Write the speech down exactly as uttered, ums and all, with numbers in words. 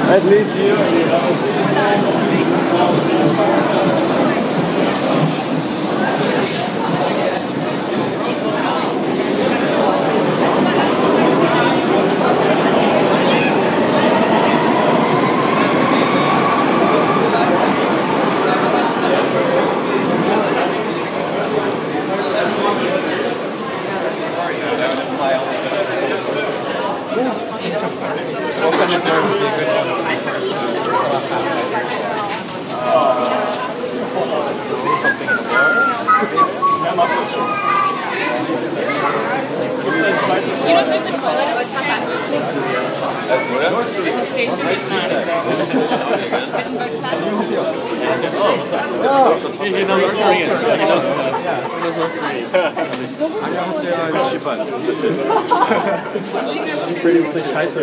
At least you. You know if there's a toilet at the station? It's not. He knows Korean. He knows that. He knows Korean. 안녕하세요, 시반. Pretty much like scheiße.